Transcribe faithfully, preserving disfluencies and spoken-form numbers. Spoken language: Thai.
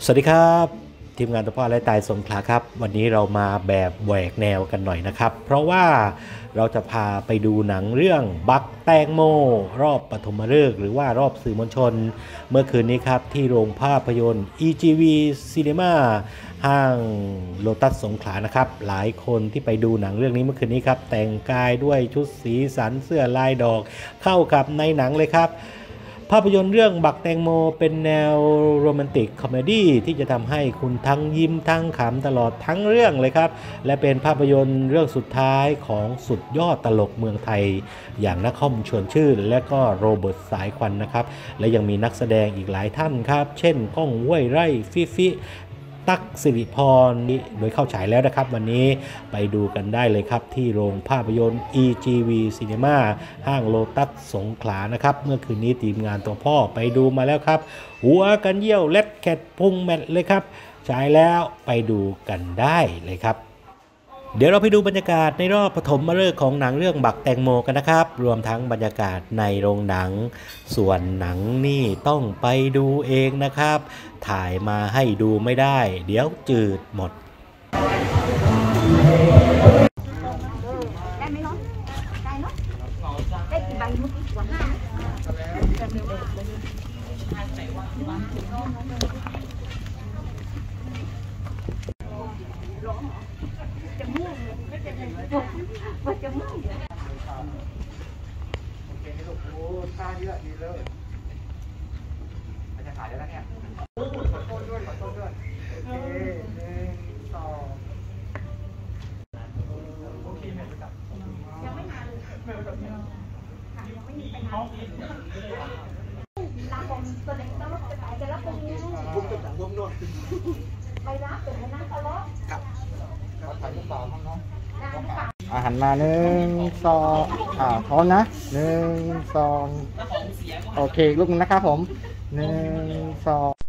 สวัสดีครับทีมงานตัวพ่อและตายสงขลาครับวันนี้เรามาแบบแหวกแนวกันหน่อยนะครับเพราะว่าเราจะพาไปดูหนังเรื่องบักแตงโมรอบปฐมฤกษ์หรือว่ารอบสื่อมวลชนเมื่อคืนนี้ครับที่โรงภาพยนตร์ อี จี วี Cinema ห้างโลตัสสงขลานะครับหลายคนที่ไปดูหนังเรื่องนี้เมื่อคืนนี้ครับแต่งกายด้วยชุดสีสันเสื้อลายดอกเข้ากับในหนังเลยครับภาพยนตร์เรื่องบักแตงโมเป็นแนวโรแมนติกคอมเมดี้ที่จะทำให้คุณทั้งยิ้มทั้งขำตลอดทั้งเรื่องเลยครับและเป็นภาพยนตร์เรื่องสุดท้ายของสุดยอดตลกเมืองไทยอย่างนครชวนชื่นและก็โรเบิร์ตสายควันนะครับและยังมีนักแสดงอีกหลายท่านครับเช่นก้องห้วยไร่ฟิฟิตั๊กสิริพรโดยเข้าฉายแล้วนะครับวันนี้ไปดูกันได้เลยครับที่โรงภาพยนตร์ อี จี วี Cinema ห้างโลตัสสงขลานะครับเมื่อคืนนี้ทีมงานตัวพ่อไปดูมาแล้วครับหัวกันเยี่ยวเล็ดแคดพุงแมทเลยครับฉายแล้วไปดูกันได้เลยครับเดี๋ยวเราไปดูบรรยากาศในรอบปฐมฤกษ์ของหนังเรื่องบักแตงโมกันนะครับรวมทั้งบรรยากาศในโรงหนังส่วนหนังนี่ต้องไปดูเองนะครับถ่ายมาให้ดูไม่ได้เดี๋ยวจืดหมดได้ไหมเนาะได้เนาะได้กี่ใบมุกกว่าห้าจะมุ่งว่าจะมุ่งโอเคนี่ลูกโอ้ท่าเยอะดีเลยมันจะขายได้แล้วเนี่ยขอโทษด้วยขอโทษด้วยโอเคหนึ่งสองโอเคแม่ไปจับยังไม่มาเลยแม่ไปจับเนี่ยยังไม่มีไปไหนลาบงตัวเล็กต้องจะขายจะรับตรงนี้บุ้มจะจับบุ้มด้วยไปรับถึงให้นั่งตลอดครับมาถ่ายรูปสาวมั้งเนาะอาหารมาหนึ่งสองอ่าพร้อมนะหนึ่งสองโอเคลูกนึงนะครับผมหนึ่งสอง